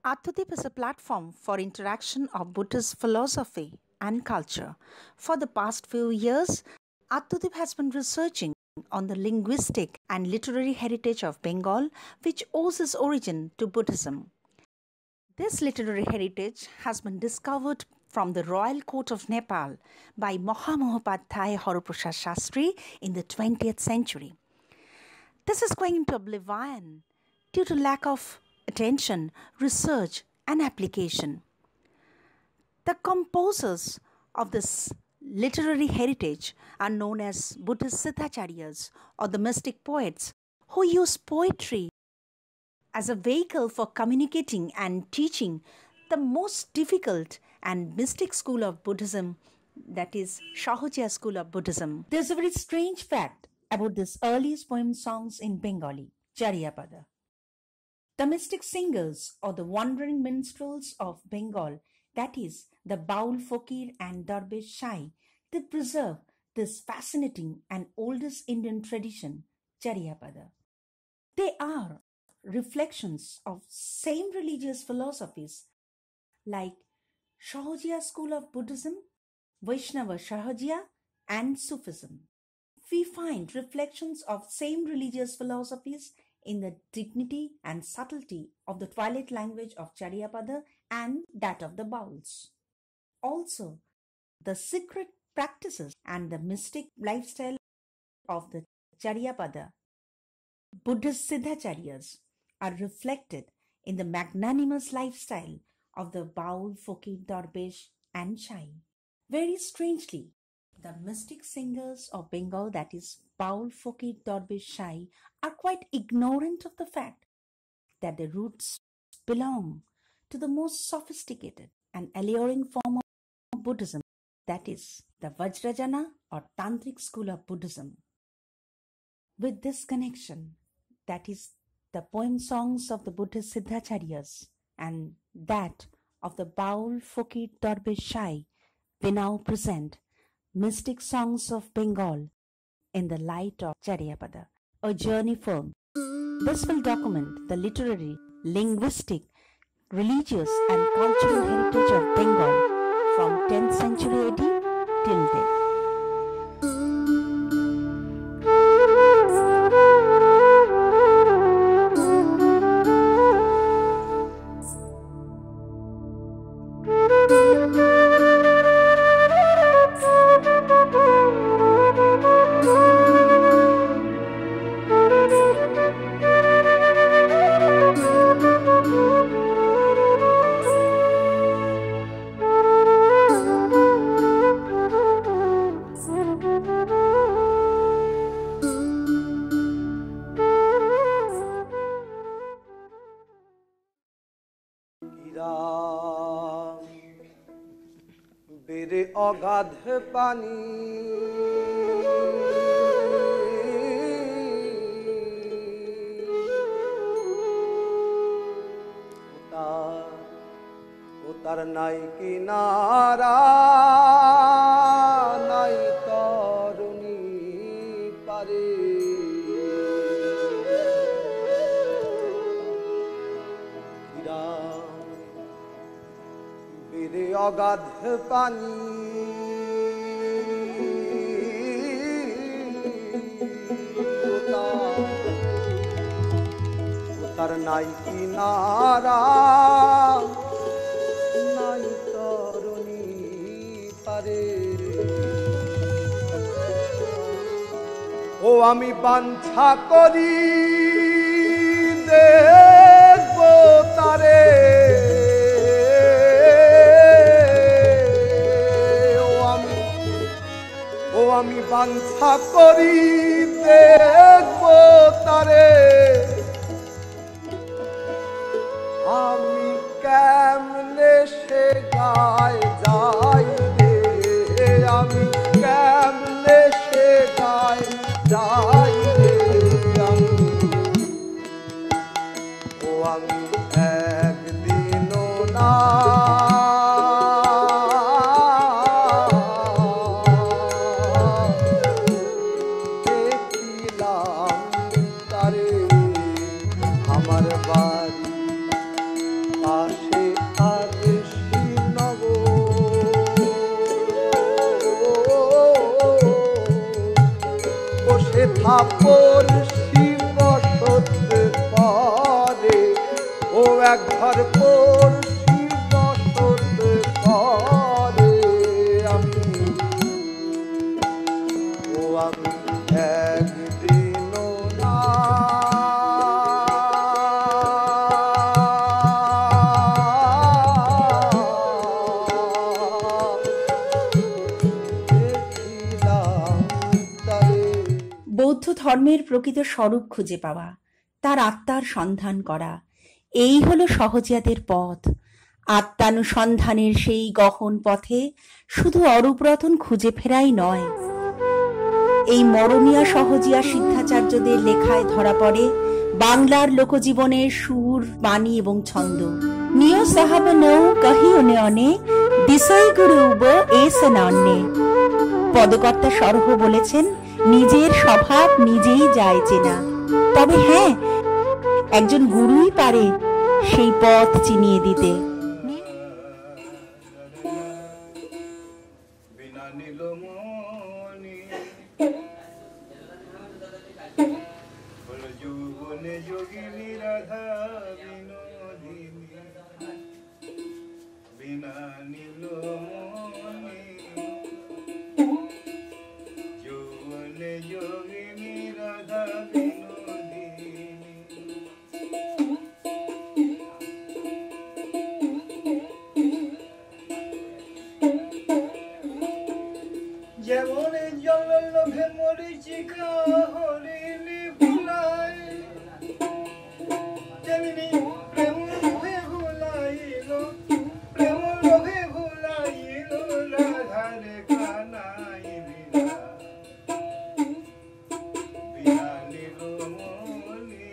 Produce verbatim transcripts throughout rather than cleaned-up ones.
Attodeep is a platform for interaction of Buddhist philosophy and culture. For the past few years, Attodeep has been researching on the linguistic and literary heritage of Bengal, which owes its origin to Buddhism. This literary heritage has been discovered from the royal court of Nepal by Mahamohopadhyay Horoprasad Shastri in the twentieth century. This is going into oblivion due to lack of attention, research, and application. The composers of this literary heritage are known as Buddhist Siddhacharyas or the mystic poets who use poetry as a vehicle for communicating and teaching the most difficult and mystic school of Buddhism, that is Sahajiya school of Buddhism. There's a very strange fact about this earliest poem songs in Bengali, Charyapada. The mystic singers or the wandering minstrels of Bengal, that is the Baul Fakir and Darbesh Shai, they preserve this fascinating and oldest Indian tradition, Charyapada. They are reflections of same religious philosophies like Sahajiya school of Buddhism, Vaishnava Sahajiya, and Sufism. We find reflections of same religious philosophies in the dignity and subtlety of the twilight language of Charyapada and that of the Bauls. Also, the secret practices and the mystic lifestyle of the Charyapada Buddhist Siddhacharyas are reflected in the magnanimous lifestyle of the Baul, Fakir, Darbesh, and Shai. Very strangely, the mystic singers of Bengal, that is Baul, Fakir, Darbesh, Shai, are quite ignorant of the fact that their roots belong to the most sophisticated and alluring form of Buddhism, that is the Vajrayana or Tantric school of Buddhism. With this connection, that is the poem songs of the Buddhist Siddhacharyas and that of the Baul, Fakir, Darbesh, Shai, we now present Mystic Songs of Bengal in the light of Charyapada, a journey film. This will document the literary, linguistic, religious and cultural heritage of Bengal from tenth century A D till date. বেড়ে অগাধ পানি ও তার নাই কিনারা নাই তরুণী পারে বেড়ে অগাধ পানি তার নাই কিনারা নাই তরুণী পারে ও আমি বাঞ্ছা করি দেখব তারে আমি বাঞ্ছা করি দেখব তারে আমি কেমনে সে গায় যাই রে আমি কেমনে সে গায় যাই রে আমি ও আমি একদিনও না পাশে আছে শ্রীনগর, বসে থাপর শিব সত্য করে, ও এক ঘর পর শিব সত্য করে। আমি ও আমি একদিনও না বৌদ্ধ ধর্মের প্রকৃত স্বরূপ খুঁজে পাওয়া, তার আত্মার সন্ধান করা, এই হলো সহজিয়াদের পথ। আত্মানুসন্ধানের সেই গহন পথে শুধু অরূপ রতন খুঁজে ফেরাই নয়, এই মরমিয়া সহজিয়া সিদ্ধাচার্যদের লেখায় ধরা পড়ে বাংলার লোকজীবনের সুর, বাণী এবং ছন্দ। নিয় সাহাব নৌ কহি অনে অনে দিশই গুরু উব এসনান্নে। পদকর্তা সরহ বলেছেন, নিজের স্বভাব নিজেই যায় চেনা, তবে হ্যাঁ, একজন গুরুই পারে সেই পথ চিনিয়ে দিতে। যেমন জল লোভে মরিচিকা হরিণী ভুলাই, তেমনি প্রেম লোভে ভুলাইল, প্রেম লোভে ভুলাইল রাধার কানাই বিনা। বিনা নীলমণি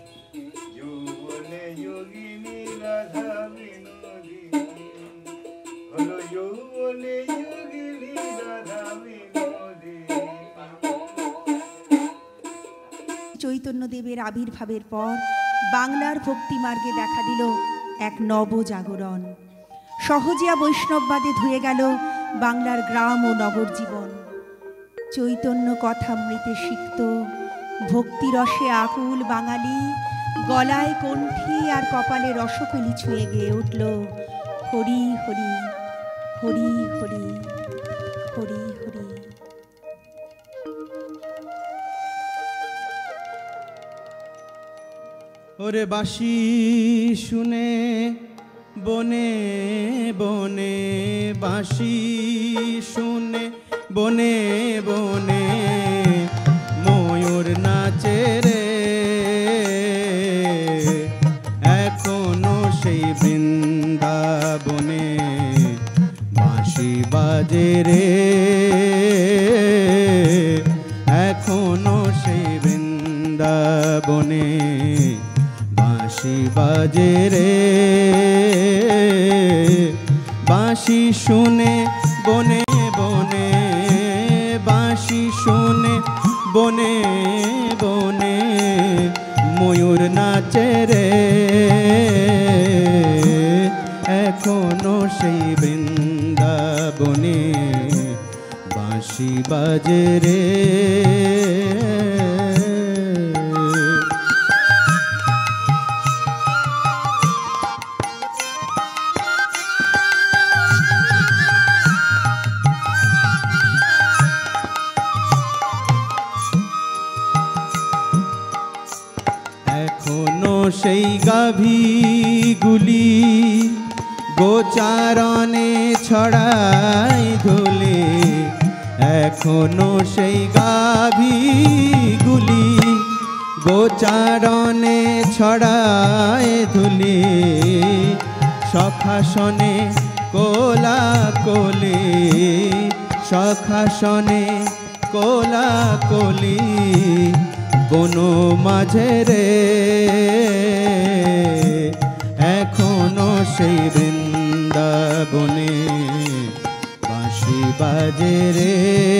যৌবনে যোগিনী রাধা বিনোদিনী, হলো যৌবনে যোগিনী রাধা। চৈতন্যদেবের আবির্ভাবের পর বাংলার ভক্তিমার্গে দেখা দিল এক নবজাগরণ। সহজিয়া বৈষ্ণববাদে ধুয়ে গেল বাংলার গ্রাম ও নগর জীবন। চৈতন্য কথামৃতে সিক্ত, ভক্তিরসে আকুল বাঙালি, গলায় কণ্ঠী আর কপালে রসকলি ছুঁয়ে গেয়ে উঠল হরি হরি হরি হরি হরি হরি। ওরে বাঁশি শুনে বনে বনে, বাঁশি শুনে বনে বনে, ময়ূর নাচে রে এখনো সেই বৃন্দাবনে, বাঁশি বাজে রে এখনো সেই বৃন্দাবনে, বাঁশি বাজে রে। বাঁশি শুনে বনে বনে, বাঁশি শুনে বনে বনে, ময়ূর নাচে রে এখনো সেই বৃন্দাবনে, বাঁশি বাজে রে। এখনো সেই গাভীগুলি গোচারণে ছড়াই ধুলি, এখনো সেই গাভীগুলি গোচারণে ছড়ায় ধুলি, সখাসনে কোলা কোলি, সখাসনে কোলা কোলি, বন মাঝে রে এখনো সেই বৃন্দাবনে, বাঁশি বাজে রে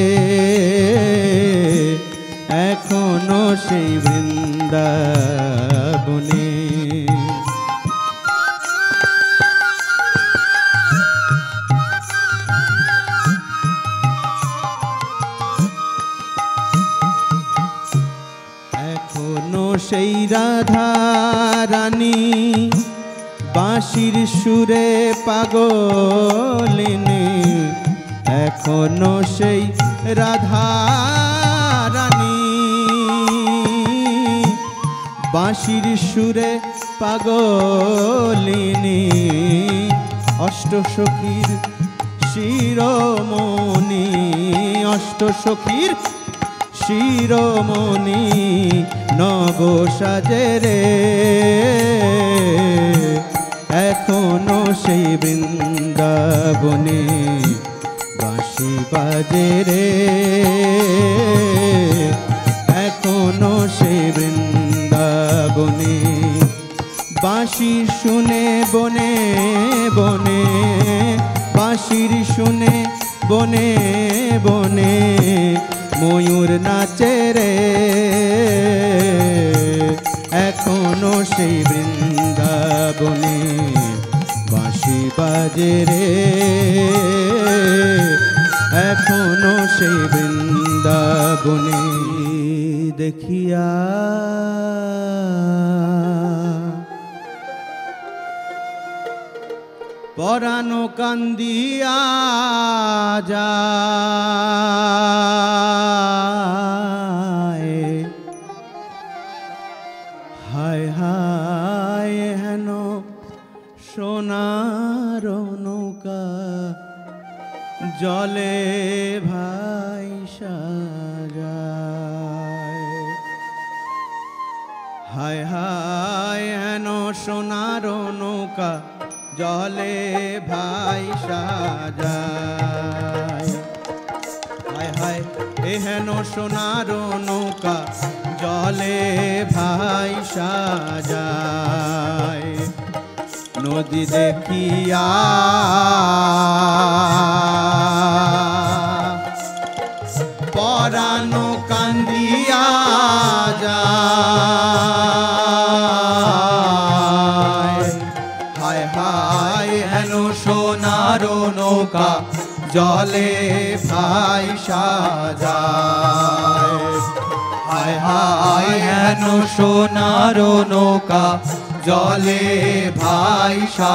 এখনো সেই বৃন্দাবনে। সেই রাধা রানী বাঁশির সুরে পাগলিনী এখনো সেই রাধা রানী বাঁশির সুরে পাগলিনী অষ্টসখীর শিরোমণি অষ্টসখীর শিরোমণি নব সাজে রে এখনো সেই বৃন্দাবনে বাঁশি বাজে রে এখনো সেই বৃন্দাবনে বাঁশি শুনে বনে বনে বাঁশির শুনে বনে বনে ময়ূর নাচে রে এখনো সেই বৃন্দাবনে বাঁশি বাজে রে এখনো সেই বৃন্দাবনে দেখিয়া পরানো কান্দিয়া যায় হায় হায় হেন সোনার নৌকা জলে ভাইসা যায় হায় হায় হেন সোনার নৌকা জলে ভাইসা যায় হায় হায় এহেন সোনার নৌকা জলে ভাইসা যায় নদী দেখিয়া পরানো কান্দিয়া যায় হায় হায় হেন সোনার নৌকা জলে ভাইসা যায় হায় হায় হেন সোনার নৌকা জলে ভাইসা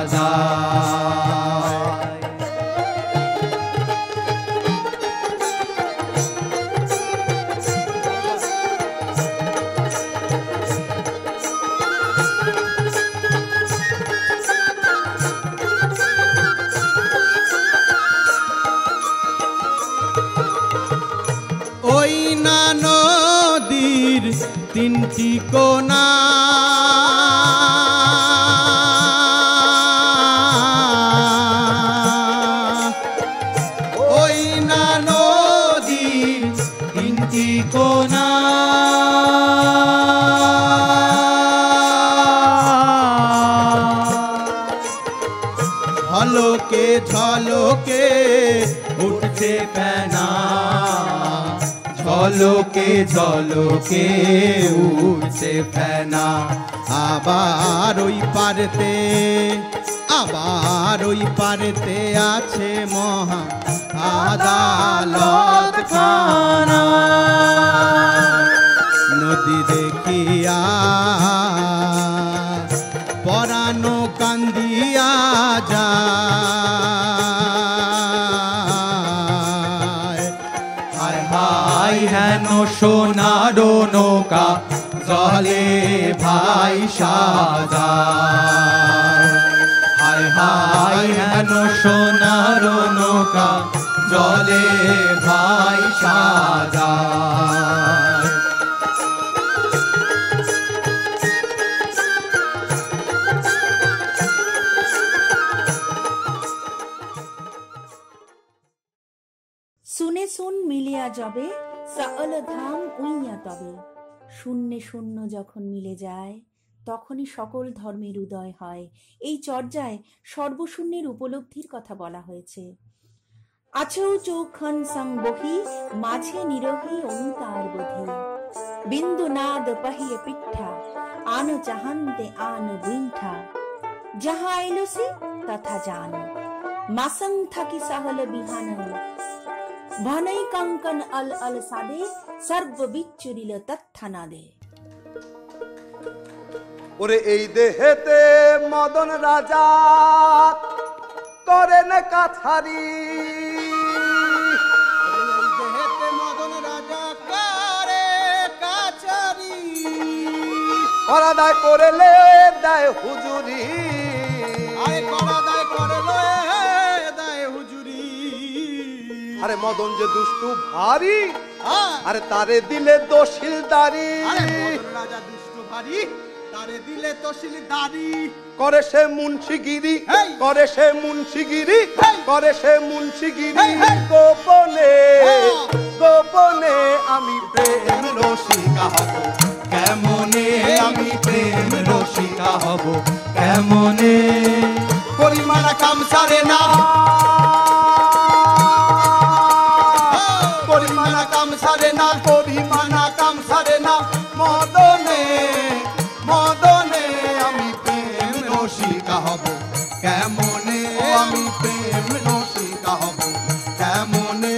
যায় ওই না নদীর তিনটি কোনা ওই না নদীর তিনটি কোনা ঝলকে ঝলকে উঠছে ফেনা ঝলকে ঝলকে উঠছে ফেনা আবার ওই পারেতে আবার ওই পারেতে আছে মহা আদালত খানা নদী দেখিয়া পরানো কান্দিয়া যায় হায় হায় হেন সোনার নৌকা জলে ভাইসা যায় হায় হায় হেন সোনার নৌকা জলে ভাইসা যায় শুনে শুন মিলিয়া যাবে সকল ধাম উইয়া তবে শূন্যে শূন্য যখন মিলে যায় তখনই সকল ধর্মের উদয় হয়। এই চর্যায় সর্বশূন্যের উপলব্ধির কথা বলা হয়েছে। আচৌ চৌখন সং বহি মাঝে নিরহি অন্তার বোধি বিন্দু নাদ পাহিয়ে পিঠা আন চাহান্তে আন বুইঠা যাহা এলোসি তথা জান মাসং থাকি সাহল বিহান ভনৈ কঙ্কন আল আল সাদে সর্ব বিচ্ছুরিল তথ্যা না দে। ওরে এই দেহেতে মদন রাজা করেন কাছারি, এই দেহেতে মদন রাজা করে কাছারি, করা দায় করেলে দেয় হুজুরি, আরে করা দায় করলো দায় হুজুরি। আরে মদন যে দুষ্টু ভারী, হ্যাঁ, আরে তারে দিলে দোষিলদারি, আরে মদন রাজা দুষ্ট ভারী, তারে দিলে তহসিলদারি, করে সে মুন্সিগিরি, হেই! করে সে মুন্সিগিরি, হেই! করে সে মুন্সিগিরি, হেই, হেই! গোপনে হ্যাঁ! গোপনে আমি প্রেম প্রেম রসিকা হব কেমনে, আমি প্রেম রসিকা হব কেমনে, পরিমাণা কাম সারে না, পরিমাণা কাম সারে না, পরিমাণা কাম সারে না, মদনে মদনে আমি প্রেম রসিকা হব কেমনে, আমি প্রেম রসিকা হব কেমনে।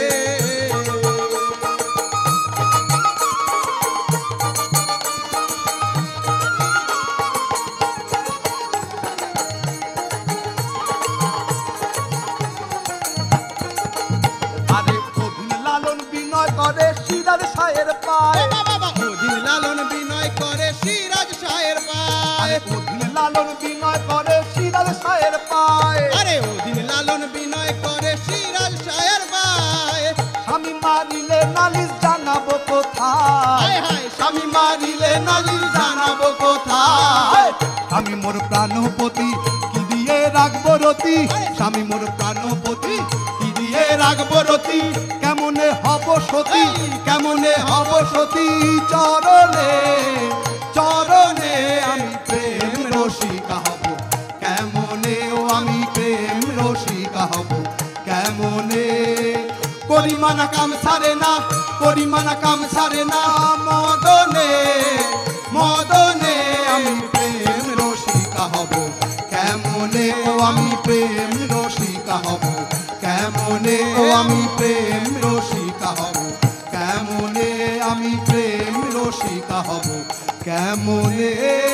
আরে অধীন লালন বিনয় করে সিরাজ শাহের পায়, অধীন লালন বিনয় করে সিরাজ শাহের পায়, অধীন লালন বিনয় করে সিরাজ শাহের পায়, আরে অধীন লালন বিনয় করে সিরাজ শাহের পায়, স্বামী মারিলে নালিশ জানাবো কোথায়, হায় হায় স্বামী মারিলে নালিশ জানাবো কোথায়, আমি মোর প্রাণপতি কি দিয়ে রাখবো রতি, স্বামী মোর প্রাণপতি কি দিয়ে রাখবো রতি, কেমনে হব সতী, কেমনে হব সতী, চরণে চরণে আমি প্রেম রসিকা হব কেমনে, ও আমি প্রেম রসিকা হব কেমনে, পরিমাণা কাম সারে না, পরিমাণা কাম সারে না, মদনে মদনে আমি প্রেম রসিকা হব কেমনে, ও আমি প্রেম রসিকা হব কেমনে, ও আমি প্রেম রসিকা হব কেমনে, আমি প্রেম রসিকা হব কেমনে।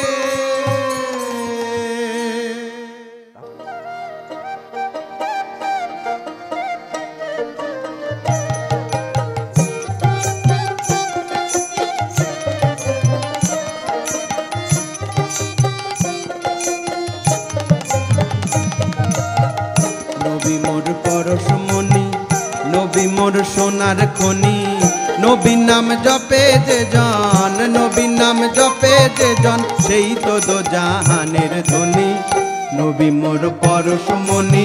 নবী মোর পরশমণি, নবী মোর সোনার খনি, নবী নাম জপে যে জন, নবী নাম জপে যে জন, সেই তো দো জাহানের ধ্বনি, নবী মোর পরশমণি।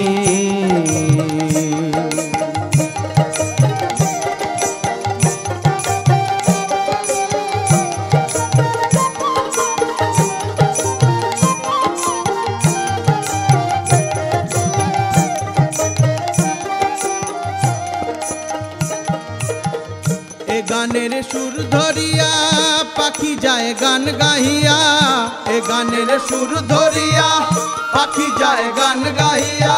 এ গানের সুর ধরিয়া পাখি যায় গান গাহিয়া, এ গানের সুর ধরিয়া পাখি যায় গান গাহিয়া,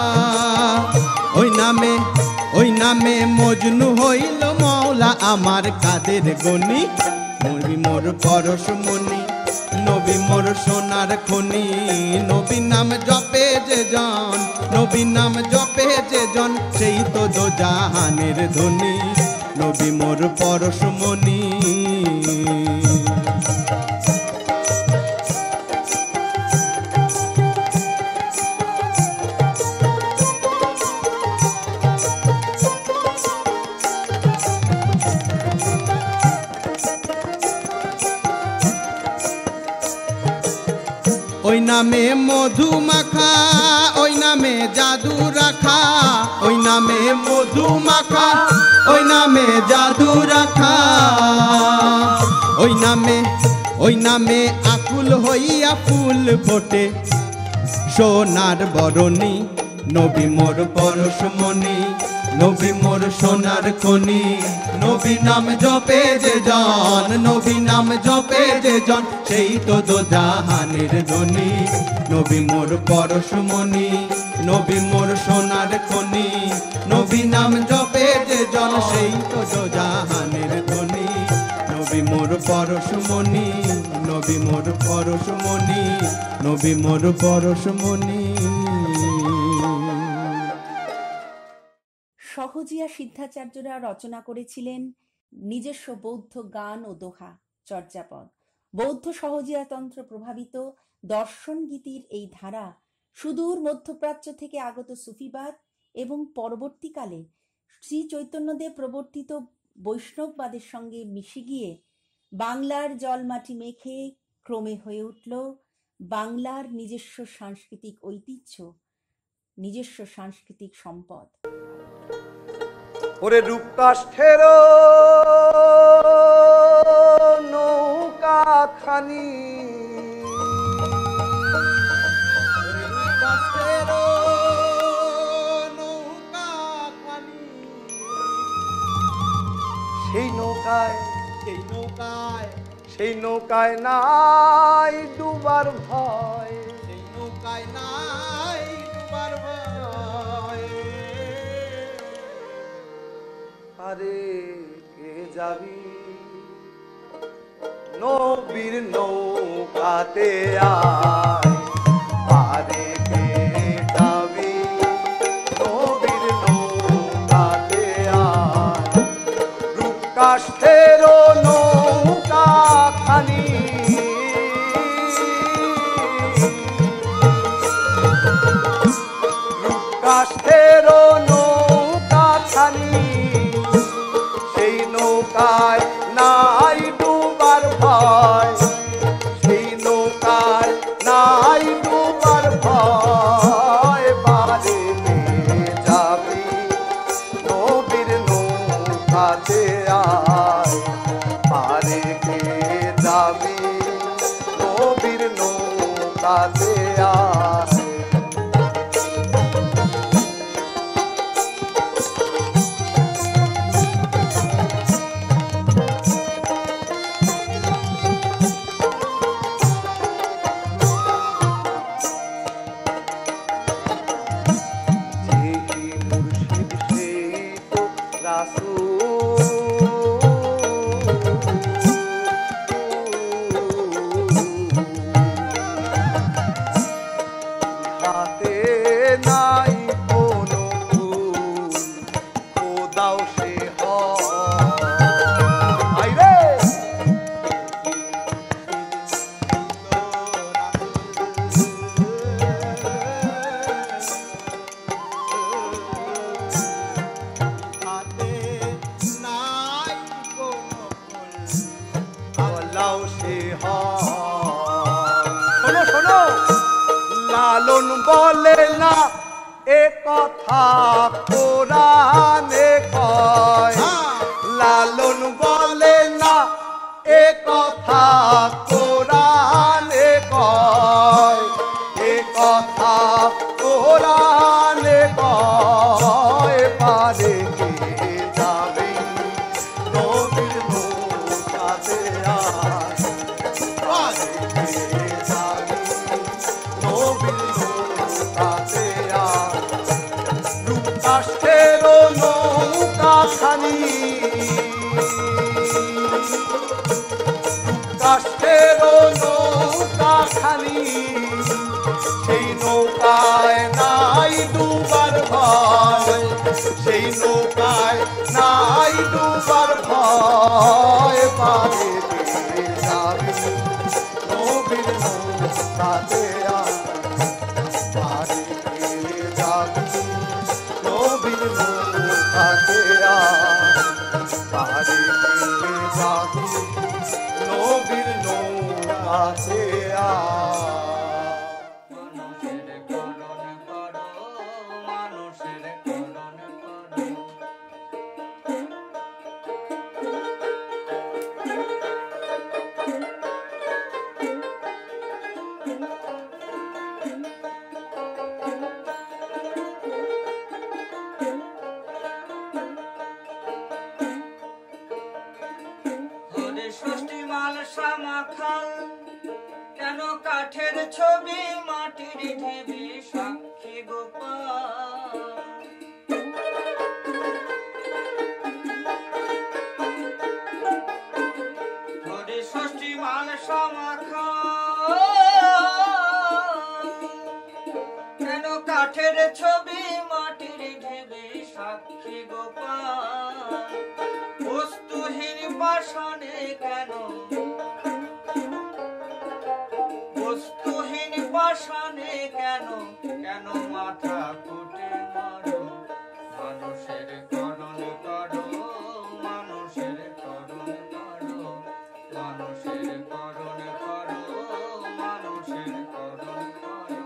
ওই নামে ওই নামে মজনু হইল মৌলা আমার কাদের গনি, নবী মোর পরশমণি, নবী মোর সোনার খনি, নবী নাম জপে যে জন, নবী নাম জপে যে জন, সেই তো দো জাহানের ধ্বনি, নবী মোর পরশমণি। ওই নামে মধু মাখা, ওই নামে জাদু রাখা, ওই নামে মধু মাখা, ওই নামে জাদু রাখা, ওই নামে ওই নামে আকুল হইয়া ফুল ফোটে সোনার বরণী, নবী মোর পরশমণি, নবী মোর সোনার খনি, নবী নাম জপে যে জন, নবী নাম জপে যে জন, সেই তো দো জাহানের ধ্বনি, নবী মোর পরশমণি, নবী মোর সোনার খনি, নবী নাম জপে যে জন, সেই তো দো জাহানের ধ্বনি, নবী নবী মোর পরশমণি, নবী মোর পরশমণি, নবী মোর পরশমণি। সহজিয়া সিদ্ধাচার্যরা রচনা করেছিলেন নিজস্ব বৌদ্ধ গান ও দোহা চর্যাপদ। বৌদ্ধ সহজিয়াতন্ত্র প্রভাবিত দর্শন গীতির এই ধারা সুদূর মধ্যপ্রাচ্য থেকে আগত সুফিবাদ এবং পরবর্তীকালে শ্রী চৈতন্যদেব প্রবর্তিত বৈষ্ণববাদের সঙ্গে মিশে গিয়ে বাংলার জলমাটি মেখে ক্রমে হয়ে উঠল বাংলার নিজস্ব সাংস্কৃতিক ঐতিহ্য, নিজস্ব সাংস্কৃতিক সম্পদ। ওরে রূপকাষ্ঠের নৌকা খানি, সেই নৌকায় সেই নৌকায় সেই নৌকায় নাই ডুবার ভয়, সেই নৌকায় নাই ডুবার ভয়। আরে কে যাবি নবীর নৌকাতে আয়, আরে কে যাবি নবীর নৌকাতে আয়, রূপকাষ্ঠের নৌকা খানি, রূপকাষ্ঠের নৌকা খানি, সেই নৌকায় নাই ডুবার ভয়, সেই নৌকায় নাই ডুবার ভয়। বারে কে যাবি নবীর নৌকাতে আয়, বারে কে যাবি নবীর নৌকাতে আয়। শোনো শোনো, লালন বলে না এ কথা কোরআনে কয়, লালন বলে না এ কথা কোরআনে কয়, এ কথা কোরআনে কয়। পারে কে যাবে নবীর নৌকাতে আয়, পারে কে যাবে নবীর নৌকাতে আয়, রূপকাষ্ঠের নৌকা খানি, রূপকাষ্ঠের নৌকা খানি, সেই নৌকায় নাই ডুবার ভয়, সেই নৌকায় নাই ডুবার ভয়। পারে কে যাবি নবীর নৌকাতে আয়, পারে কে যাবি নবীর নৌকাতে আয়, পারে কে যাবি নবীর নৌকাতে আয়। কেন কাঠের ছবি মাটির ঢেবে সাক্ষী গোপাল, কাঠের ছবি মাটির ঢেবে সাক্ষী গোপাল বস্তুহীন পাষাণে কেন বস্তুহীন পাষাণে কেন কেন মাথা কুটে মারো মানুষের করণ করো মানুষের করণ করো মানুষের করণ করো মানুষের করণ করো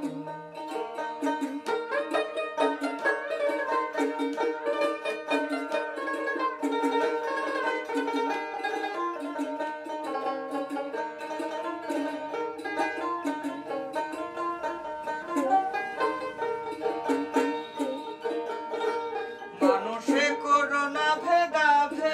মানুষে করোনা ভেদাভে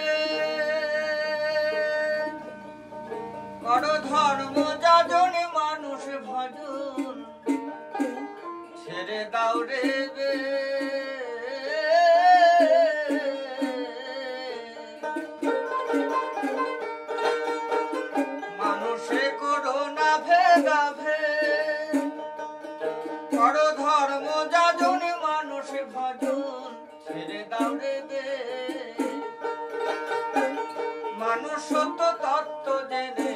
করো ধর্ম যাজনে মানুষ ভজন ছেড়ে দাও রে বে মানুষে করোনা ভেদাভে করো ধর্ম যাজনে মানুষ ভজন ছেড়ে দাও রে বে মানুষ সত্য তত্ত্ব জেনে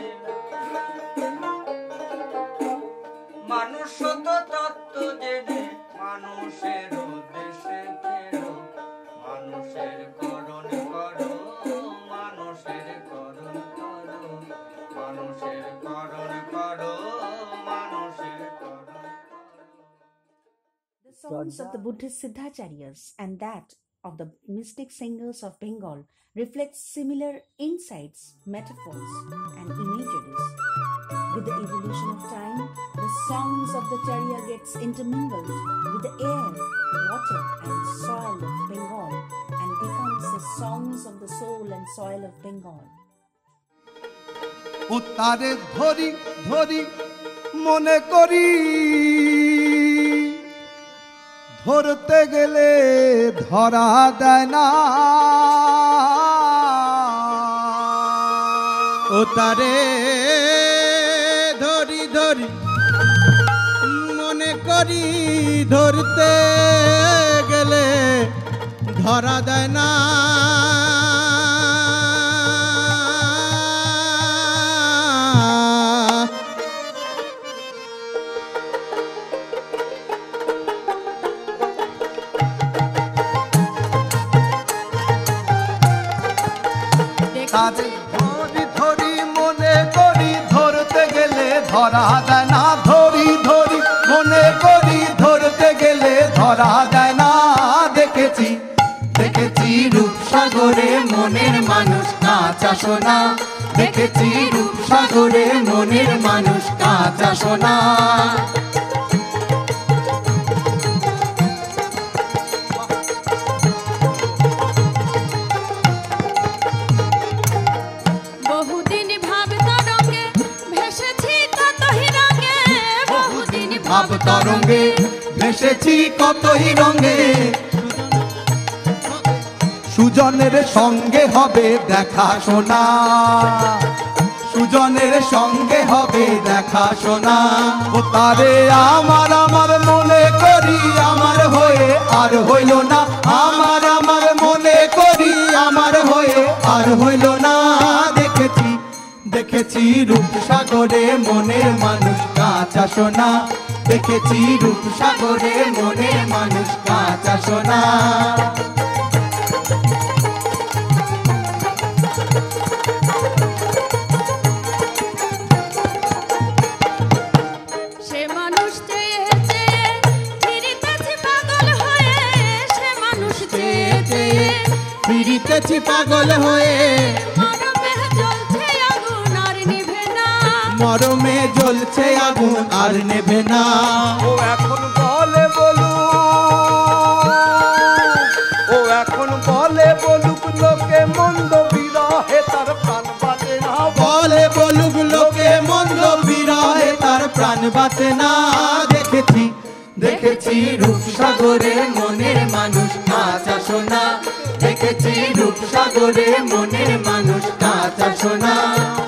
মানুষ সত্য তত্ত্ব জেনে মানুষের দেশে ফেরো মানুষের করণ করো মানুষের করণ করো মানুষের করণ করো মানুষের করণ করো The songs of the Buddhist Siddhacharyas and that of the mystic singers of Bengal reflect similar insights, metaphors, and imageries. With the evolution of time, the songs of the Charya gets intermingled with the air, water, and soil of Bengal and becomes the songs of the soul and soil of Bengal. উত্তারে ধরি ধরি মনে করি ধরতে গেলে ধরা দেয় না ও তারে ধরি ধরি মনে করি ধরতে গেলে ধরা দেয় না তারে ধরি ধরি মনে করি ধরতে গেলে ধরা দেয় না ধরি ধরি মনে করি ধরতে গেলে ধরা দেয় না দেখেছি দেখেছি রূপসাগরে মনের মানুষ কাঁচা সোনা দেখেছি রূপসাগরে মনের মানুষ কাঁচা সোনা ভাব তরঙ্গে ভেসেছি কতই রঙে সুজনের সঙ্গে হবে দেখা শোনা সুজনের সঙ্গে হবে দেখা শোনা ও তারে আমার আমার মনে করি আমার হয়ে আর হইল না আমার আমার মনে করি আমার হয়ে আর হইল না দেখেছি দেখেছি রূপসাগরে মনের মানুষ কাঁচা সোনা দেখেছি রূপসাগরে মনের মানুষ কাঁচা সোনা সে মানুষ চেয়ে চেয়ে ফিরিতেছি পাগল হয়ে সে মানুষ চেয়ে চেয়ে ফিরিতেছি পাগল হয়ে মরমে জ্বলছে আগুন আর নেভে না ও এখন বলে বলু ও এখন বলে বলুক লোকে মন্দ বিরহে তার প্রাণ বাঁচে না বলে বলুক লোকে মন্দ বিরহে তার প্রাণ বাঁচে না দেখেছি দেখেছি রূপসাগরে মনের মানুষ কাঁচা সোনা দেখেছি রূপসাগরে মনের মানুষ কাঁচা সোনা